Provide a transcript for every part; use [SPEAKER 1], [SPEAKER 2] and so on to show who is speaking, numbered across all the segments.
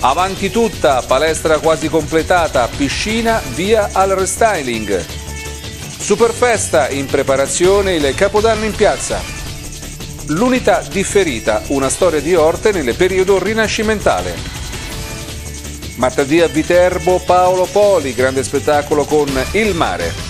[SPEAKER 1] Avanti tutta, palestra quasi completata, piscina, via al restyling. Superfesta in preparazione, il Capodanno in piazza. L'unità differita, una storia di Orte nel periodo rinascimentale. Martedì a Viterbo, Paolo Poli, grande spettacolo con Il Mare.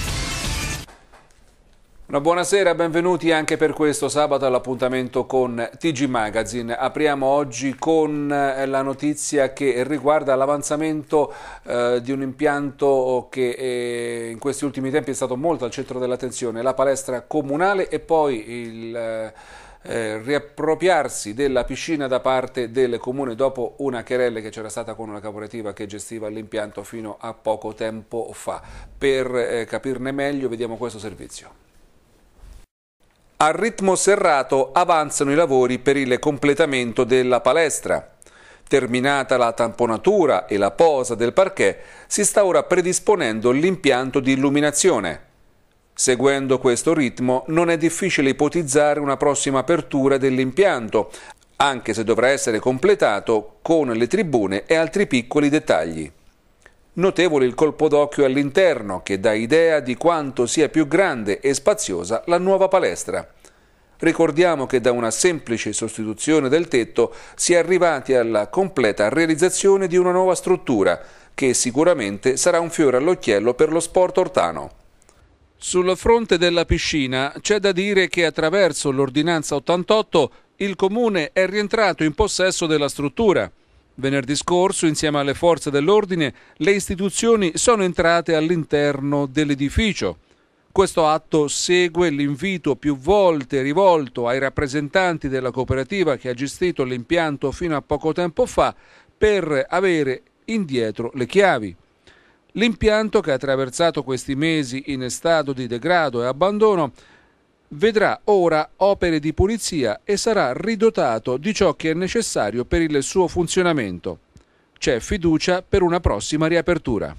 [SPEAKER 1] Buonasera, benvenuti anche per questo sabato all'appuntamento con TG Magazine. Apriamo oggi con la notizia che riguarda l'avanzamento di un impianto che in questi ultimi tempi è stato molto al centro dell'attenzione, la palestra comunale e poi il riappropriarsi della piscina da parte del comune dopo una querela che c'era stata con una cooperativa che gestiva l'impianto fino a poco tempo fa. Per capirne meglio vediamo questo servizio. A ritmo serrato avanzano i lavori per il completamento della palestra. Terminata la tamponatura e la posa del parquet, si sta ora predisponendo l'impianto di illuminazione. Seguendo questo ritmo non è difficile ipotizzare una prossima apertura dell'impianto, anche se dovrà essere completato con le tribune e altri piccoli dettagli. Notevole il colpo d'occhio all'interno, che dà idea di quanto sia più grande e spaziosa la nuova palestra. Ricordiamo che da una semplice sostituzione del tetto si è arrivati alla completa realizzazione di una nuova struttura, che sicuramente sarà un fiore all'occhiello per lo sport ortano. Sul fronte della piscina c'è da dire che attraverso l'ordinanza 88 il Comune è rientrato in possesso della struttura. Venerdì scorso, insieme alle forze dell'ordine, le istituzioni sono entrate all'interno dell'edificio. Questo atto segue l'invito più volte rivolto ai rappresentanti della cooperativa che ha gestito l'impianto fino a poco tempo fa per avere indietro le chiavi. L'impianto, che ha attraversato questi mesi in stato di degrado e abbandono, vedrà ora opere di pulizia e sarà ridotato di ciò che è necessario per il suo funzionamento. C'è fiducia per una prossima riapertura.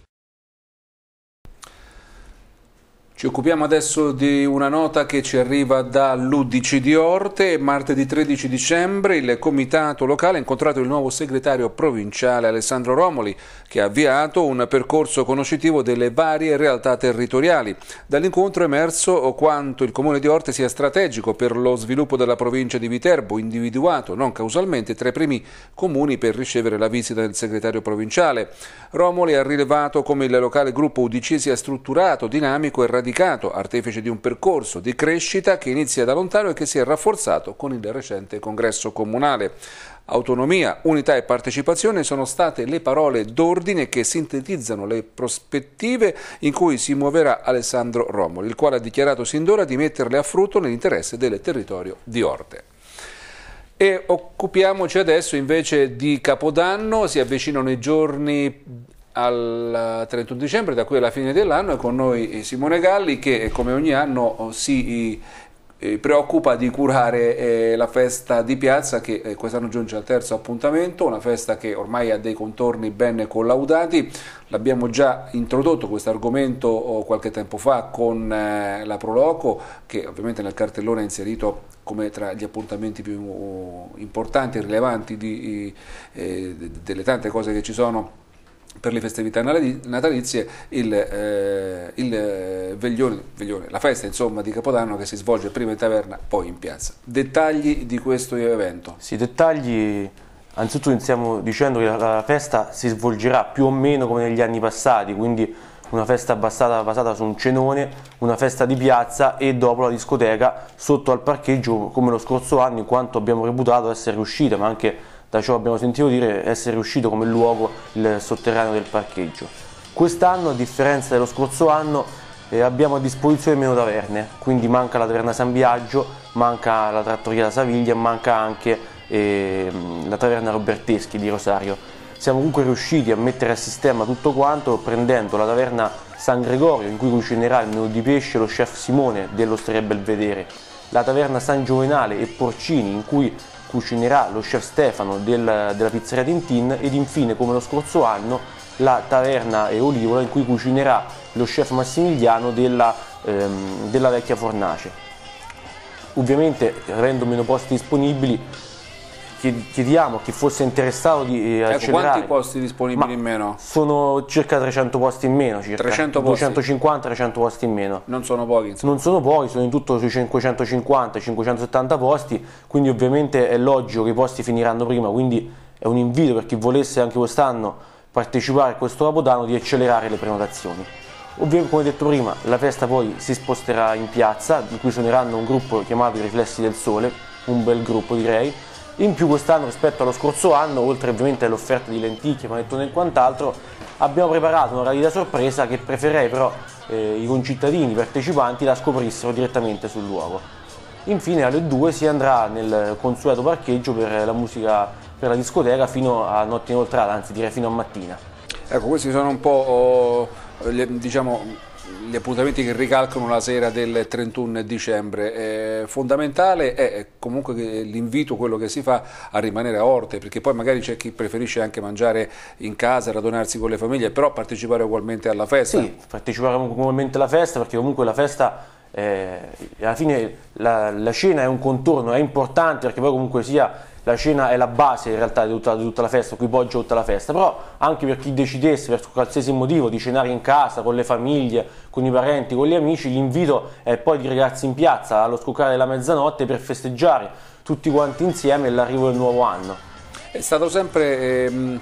[SPEAKER 1] Ci occupiamo adesso di una nota che ci arriva dall'Udici di Orte. Martedì 13 dicembre il comitato locale ha incontrato il nuovo segretario provinciale Alessandro Romoli, che ha avviato un percorso conoscitivo delle varie realtà territoriali. Dall'incontro è emerso quanto il comune di Orte sia strategico per lo sviluppo della provincia di Viterbo, individuato non causalmente tra i primi comuni per ricevere la visita del segretario provinciale. Romoli ha rilevato come il locale gruppo UDC sia strutturato, dinamico e radicato, artefice di un percorso di crescita che inizia da lontano e che si è rafforzato con il recente congresso comunale. Autonomia, unità e partecipazione sono state le parole d'ordine che sintetizzano le prospettive in cui si muoverà Alessandro Romoli, il quale ha dichiarato sin d'ora di metterle a frutto nell'interesse del territorio di Orte. E occupiamoci adesso invece di Capodanno. Si avvicinano i giorni al 31 dicembre, da qui alla fine dell'anno, e con noi Simone Galli, che come ogni anno si preoccupa di curare la festa di piazza, che quest'anno giunge al terzo appuntamento, una festa che ormai ha dei contorni ben collaudati. L'abbiamo già introdotto questo argomento qualche tempo fa con la Proloco, che ovviamente nel cartellone ha inserito come tra gli appuntamenti più importanti e rilevanti delle tante cose che ci sono per le festività natalizie, il veglione, la festa insomma di Capodanno, che si svolge prima in taverna, poi in piazza. Dettagli di questo evento?
[SPEAKER 2] Sì, dettagli. Anzitutto iniziamo dicendo che la festa si svolgerà più o meno come negli anni passati, quindi una festa basata su un cenone, una festa di piazza e dopo la discoteca sotto al parcheggio, come lo scorso anno, in quanto abbiamo reputato essere riuscita, ma anche da ciò abbiamo sentito dire, essere riuscito come luogo il sotterraneo del parcheggio. Quest'anno, a differenza dello scorso anno, abbiamo a disposizione meno taverne, quindi manca la taverna San Biagio, manca la trattoria da Saviglia, manca anche la taverna Roberteschi di Rosario. Siamo comunque riusciti a mettere a sistema tutto quanto, prendendo la taverna San Gregorio, in cui cucinerà il menù di pesce lo chef Simone dell'Osteria Belvedere, la taverna San Giovenale e Porcini, in cui cucinerà lo chef Stefano della pizzeria Tintin, ed infine, come lo scorso anno, la taverna Olivola, in cui cucinerà lo chef Massimiliano della vecchia fornace. Ovviamente, avendo meno posti disponibili, chiediamo a chi fosse interessato di accelerare.
[SPEAKER 1] Quanti posti disponibili in meno?
[SPEAKER 2] Sono circa 300 posti in meno, circa 250-300 posti in meno.
[SPEAKER 1] Non sono pochi, insomma.
[SPEAKER 2] Non sono pochi, sono in tutto sui 550-570 posti, quindi ovviamente è logico che i posti finiranno prima, quindi è un invito per chi volesse anche quest'anno partecipare a questo Capodanno di accelerare le prenotazioni. Ovviamente, come detto prima, la festa poi si sposterà in piazza, di cui suoneranno un gruppo chiamato I Riflessi del Sole, un bel gruppo direi. In più quest'anno rispetto allo scorso anno, oltre ovviamente all'offerta di lenticchie, panettone e quant'altro, abbiamo preparato una rallita sorpresa che preferirei però i concittadini partecipanti la scoprissero direttamente sul luogo. Infine alle 2 si andrà nel consueto parcheggio per la musica, per la discoteca fino a notte inoltrata, anzi direi fino a mattina.
[SPEAKER 1] Ecco, questi sono un po' diciamo, gli appuntamenti che ricalcano la sera del 31 dicembre. Fondamentale è comunque l'invito, quello che si fa, a rimanere a Orte, perché poi magari c'è chi preferisce anche mangiare in casa, radunarsi con le famiglie, però partecipare ugualmente alla festa.
[SPEAKER 2] Sì, partecipare ugualmente alla festa, perché comunque la festa, alla fine la cena è un contorno, è importante, perché poi comunque sia la cena è la base in realtà di tutta la festa, cui poggia tutta la festa, però anche per chi decidesse per qualsiasi motivo di cenare in casa, con le famiglie, con i parenti, con gli amici, l'invito è poi di recarsi in piazza allo scoccare della mezzanotte per festeggiare tutti quanti insieme l'arrivo del nuovo anno.
[SPEAKER 1] È stato sempre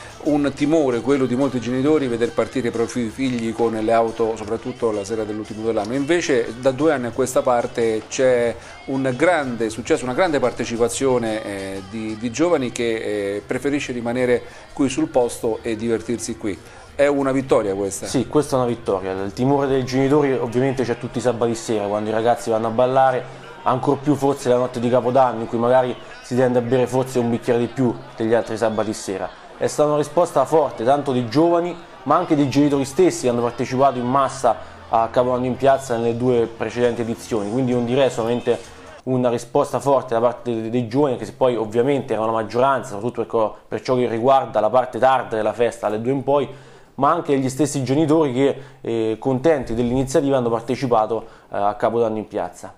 [SPEAKER 1] un timore quello di molti genitori veder partire i propri figli con le auto, soprattutto la sera dell'ultimo dell'anno. Invece da 2 anni a questa parte c'è un grande successo, una grande partecipazione di giovani che preferisce rimanere qui sul posto e divertirsi qui. È una vittoria questa?
[SPEAKER 2] Sì, questa è una vittoria. Il timore dei genitori ovviamente c'è tutti i sabati sera, quando i ragazzi vanno a ballare, ancor più forse la notte di Capodanno, in cui magari si tende a bere forse un bicchiere di più degli altri sabati sera. È stata una risposta forte, tanto dei giovani, ma anche dei genitori stessi che hanno partecipato in massa a Capodanno in piazza nelle 2 precedenti edizioni, quindi non direi solamente una risposta forte da parte dei giovani, che poi ovviamente erano la maggioranza, soprattutto per ciò che riguarda la parte tarda della festa, alle 2 in poi, ma anche gli stessi genitori che, contenti dell'iniziativa, hanno partecipato a Capodanno in piazza.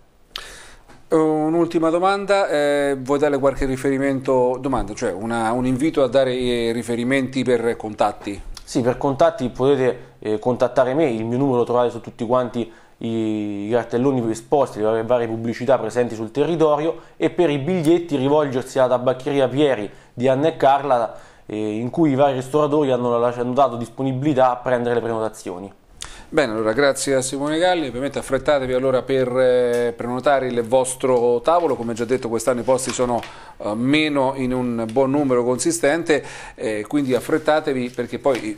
[SPEAKER 1] Un'ultima domanda, vuoi dare qualche riferimento, cioè un invito a dare i riferimenti per contatti?
[SPEAKER 2] Sì, per contatti potete contattare me, il mio numero lo trovate su tutti quanti i cartelloni esposti, le varie pubblicità presenti sul territorio, e per i biglietti rivolgersi alla tabaccheria Pieri di Anna e Carla, in cui i vari ristoratori hanno dato disponibilità a prendere le prenotazioni.
[SPEAKER 1] Bene, allora grazie a Simone Galli, ovviamente affrettatevi allora per prenotare il vostro tavolo, come già detto quest'anno i posti sono meno in un buon numero consistente, quindi affrettatevi perché poi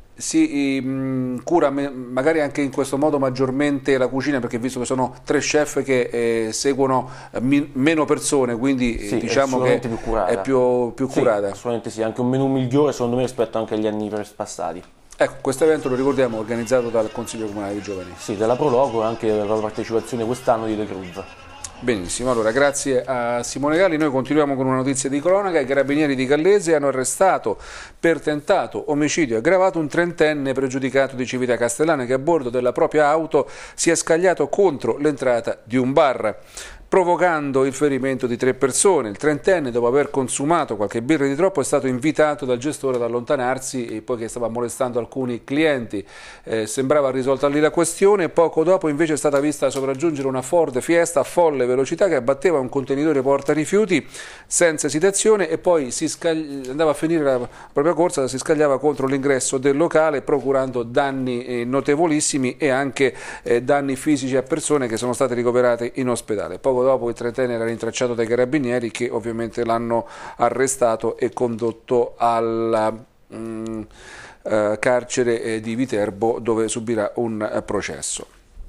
[SPEAKER 1] si cura magari anche in questo modo maggiormente la cucina, perché visto che sono 3 chef che seguono meno persone, quindi
[SPEAKER 2] sì,
[SPEAKER 1] diciamo che è più curata.
[SPEAKER 2] Sì, assolutamente sì, anche un menù migliore secondo me rispetto anche agli anni passati.
[SPEAKER 1] Ecco, questo evento lo ricordiamo organizzato dal Consiglio Comunale dei Giovani.
[SPEAKER 2] Sì, dalla Prologo e anche dalla partecipazione quest'anno di The Groove.
[SPEAKER 1] Benissimo, allora grazie a Simone Galli. Noi continuiamo con una notizia di cronaca. I carabinieri di Gallese hanno arrestato per tentato omicidio aggravato un 30enne pregiudicato di Civita Castellana che a bordo della propria auto si è scagliato contro l'entrata di un bar, provocando il ferimento di 3 persone. Il 30enne, dopo aver consumato qualche birra di troppo, è stato invitato dal gestore ad allontanarsi, poiché stava molestando alcuni clienti. Sembrava risolta lì la questione. Poco dopo invece è stata vista sopraggiungere una Ford Fiesta a folle velocità che abbatteva un contenitore porta rifiuti senza esitazione e poi andava a finire la propria corsa, si scagliava contro l'ingresso del locale, procurando danni notevolissimi e anche danni fisici a persone che sono state ricoverate in ospedale. Poco dopo il 30enne era rintracciato dai carabinieri, che ovviamente l'hanno arrestato e condotto al carcere di Viterbo, dove subirà un processo.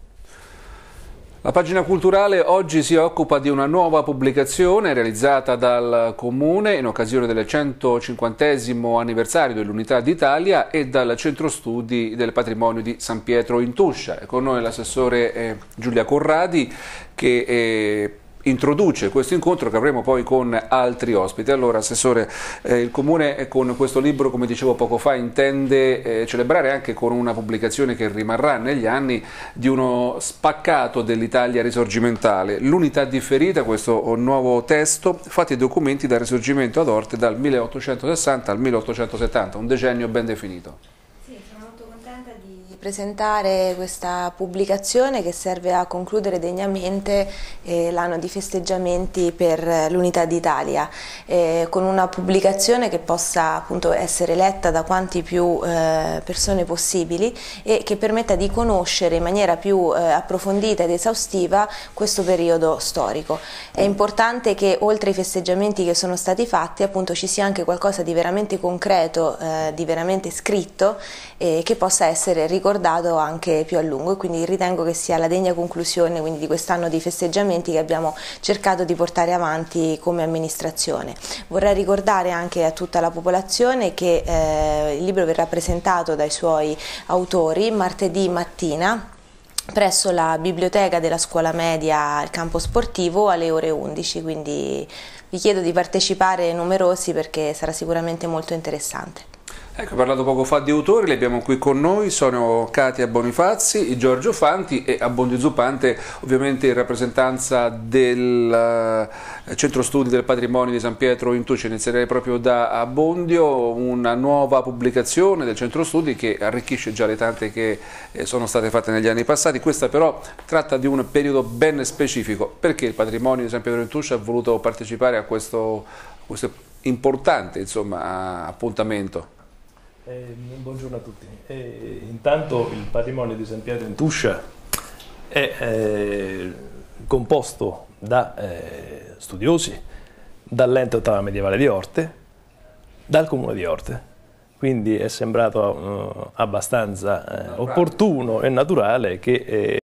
[SPEAKER 1] La pagina culturale oggi si occupa di una nuova pubblicazione realizzata dal Comune in occasione del 150° anniversario dell'Unità d'Italia e dal Centro Studi del Patrimonio di San Pietro in Tuscia. È con noi l'assessore Giulia Corradi, che introduce questo incontro che avremo poi con altri ospiti. Allora, Assessore, il Comune con questo libro, come dicevo poco fa, intende celebrare anche con una pubblicazione che rimarrà negli anni di uno spaccato dell'Italia risorgimentale, l'unità differita, questo nuovo testo, fatti e documenti dal Risorgimento ad Orte dal 1860 al 1870, un decennio ben definito.
[SPEAKER 3] Presentare questa pubblicazione che serve a concludere degnamente l'anno di festeggiamenti per l'Unità d'Italia, con una pubblicazione che possa appunto essere letta da quanti più persone possibili e che permetta di conoscere in maniera più approfondita ed esaustiva questo periodo storico. È importante che oltre ai festeggiamenti che sono stati fatti appunto ci sia anche qualcosa di veramente concreto, di veramente scritto, che possa essere ricordato anche più a lungo, e quindi ritengo che sia la degna conclusione di quest'anno di festeggiamenti che abbiamo cercato di portare avanti come amministrazione. Vorrei ricordare anche a tutta la popolazione che il libro verrà presentato dai suoi autori martedì mattina presso la biblioteca della scuola media al campo sportivo alle ore 11, quindi vi chiedo di partecipare numerosi perché sarà sicuramente molto interessante.
[SPEAKER 1] Ecco, ho parlato poco fa di autori, li abbiamo qui con noi, sono Katia Bonifazzi, Giorgio Fanti e Abbondio Zuppante, ovviamente in rappresentanza del Centro Studi del Patrimonio di San Pietro in Tuscia. Inizierei proprio da Abbondio, una nuova pubblicazione del Centro Studi che arricchisce già le tante che sono state fatte negli anni passati. Questa però tratta di un periodo ben specifico. Perché il Patrimonio di San Pietro in Tuscia ha voluto partecipare a questo importante, insomma, appuntamento?
[SPEAKER 4] Buongiorno a tutti. Intanto il patrimonio di San Pietro in Tuscia è composto da studiosi, dall'ente ottava medievale di Orte, dal comune di Orte, quindi è sembrato abbastanza opportuno e naturale che